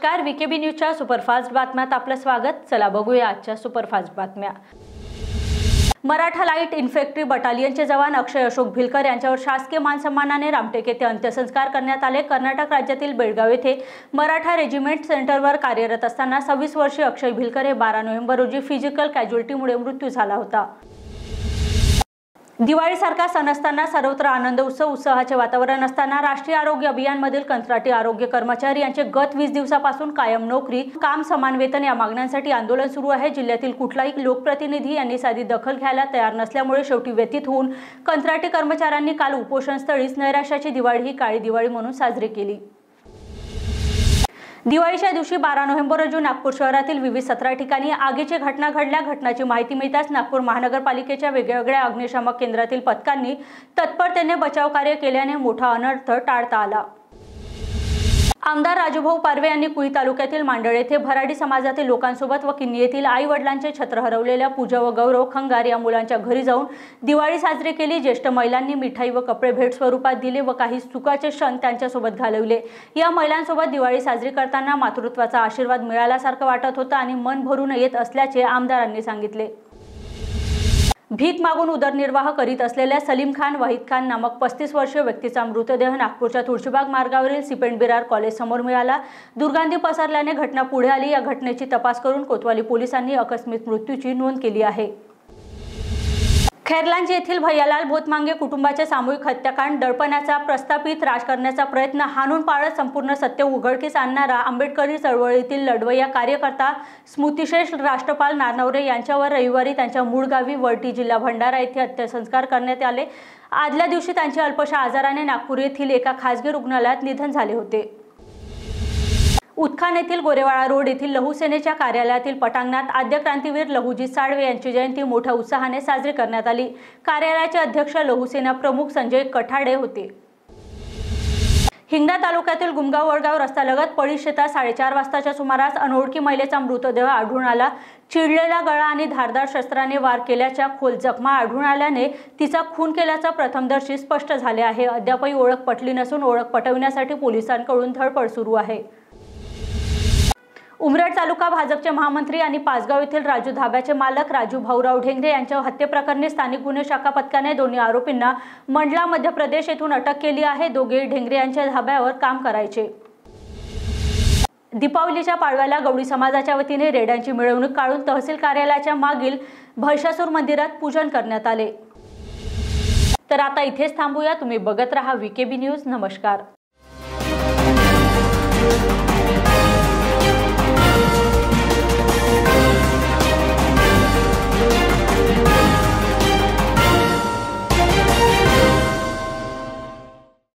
नमस्कार, वीकेबी न्यूजच्या सुपरफास्ट बातम्यात आपलं स्वागत। चला बघूया आजच्या सुपरफास्ट बातम्या। मराठा लाईट इन्फेंट्री बटालियनचे जवान अक्षय अशोक भिलकर यांच्यावर शासकीय मानसन्मानाने रामटेक येथे अंत्यसंस्कार करण्यात आले। कर्नाटक राज्यातील बेळगाव येथे मराठा रेजिमेंट सेंटरवर कार्यरत असताना 26 वर्षीय अक्षय भिलकर हे 12 नोव्हेंबर रोजी फिजिकल कॅज्युअल्टीमुळे मृत्यू झाला होता। दिवाळीसारखा सण असताना सर्वत्र आनंद उत्साहाचे वातावरण असताना राष्ट्रीय आरोग्य अभियानमधील कंत्राटी आरोग्य कर्मचारी यांचे गत 20 दिवसापासून कायम नोकरी, काम, समान वेतन या मागण्यांसाठी आंदोलन सुरू आहे। जिल्ह्यातील कुठलाही लोकप्रतिनिधी यांनी साधी दखल घ्यायला तयार नसल्यामुळे शेवटी व्यथित होऊन कंत्राटी कर्मचाऱ्यांनी काल उपोषणस्थळीच नैराश्याची दिवाळी ही काळी दिवाळी म्हणून साजरी केली। दिवाळीच्या दिवशी 12 नोव्हेंबर रोजी नागपूर शहरातील विविध 17 ठिकाणी आगीची घटना घडल्या। घटनाची माहिती मिळताच नागपूर महानगरपालिकेच्या वेगवेगळ्या अग्निशामक केंद्रातील पथकांनी तत्परतेने बचाव कार्य केल्याने मोठा अनर्थ टाळता आला। आमदार राजूभाऊ पारवे यांनी कुई तालुक्यातील मांडळ येथे भराडी समाजातील लोकांसोबत व किन्नी येथील आई वडिलांचे छत्र हरवलेल्या पूजा व गौरव खंगार या मुलांच्या घरी जाऊन दिवाळी साजरी केली। ज्येष्ठ महिलांनी मिठाई व कपडे भेट स्वरूपात दिले व काही सुखाचे क्षण त्यांच्यासोबत घालवले। या महिलांसोबत दिवाळी साजरी करताना मातृत्वाचा आशीर्वाद मिळाल्यासारखं वाटत होतं आणि मन भरून येत असल्याचे आमदारांनी सांगितले। भीक मागून उदरनिर्वाह करीत असलेल्या सलीम खान वहीद खान नामक 35 वर्षीय व्यक्तीचा मृतदेह नागपूरच्या तुळशीबाग मार्गावरील सिपेंट बिरार कॉलेज समोर मिळाला। दुर्गंधी पसरल्याने घटना पुढे आली। या घटनेची तपास करून कोतवाली पोलिसांनी आकस्मिक मृत्यूची नोंद केली आहे। खैरलांज येथील भैयालाल भोतमांगे कुटुंबाच्या सामूहिक हत्याकांड दडपण्याचा प्रस्थापित राजकारण्याचा प्रयत्न हाणून पाडत संपूर्ण सत्य उघडकीस आणणारा आंबेडकरी चळवळीतील लढवय्या कार्यकर्ता स्मृतिशेष राष्ट्रपाल नारनवरे यांच्यावर रविवारी त्यांच्या मूळ गावी वरटी जिल्हा भंडारा येथे अंत्यसंस्कार करण्यात आले। आदल्या दिवशी त्यांचे अल्पशा आजाराने नागपूर येथील एका खासगी रुग्णालयात निधन झाले होते। उत्खान येथील गोरेवाडा रोड येथील लहू सेनेच्या कार्यालयातील पटांगणात आद्य क्रांतीवीर लहुजी साळवे यांची जयंती मोठ्या उत्साहाने साजरी करण्यात आली। कार्यालयाचे अध्यक्ष लहू सेना प्रमुख संजय कठाडे होते। हिंगणा तालुक्यातील गुमगाव वडगाव रस्त्यालगत पळी शेतात 4:30 वाजताच्या सुमारास अनोळखी महिलेचा मृतदेह आढळून आला। चिरलेला गळा आणि धारदार शस्त्राने वार केल्याच्या खोल जखमा आढळून आल्याने तिचा खून केल्याचा प्रथमदर्शी स्पष्ट झाले आहे। अद्यापही ओळख पटली नसून ओळख पटविण्यासाठी पोलिसांकडून धडपड सुरू आहे। उमरेड तालुका भाजपचे महामंत्री आणि पाचगाव येथील राजू धाब्याचे मालक राजू भाऊराव ढेंगरे यांच्या हत्येप्रकरणी स्थानिक गुन्हे शाखा पथकाने दोन्ही आरोपींना मंडला मध्य प्रदेश येथून अटक केली आहे। दोघे ढेंगरे यांच्या धाब्यावर काम करायचे। दीपावलीच्या पाडव्याला गवळी समाजाच्या वतीने रेड्यांची मिरवणूक काढून तहसील कार्यालयाच्या मागील महिषासूर मंदिरात पूजन करण्यात आले। तर आता इथेच थांबूया। तुम्ही बघत रहा वीकेबी न्यूज। नमस्कार।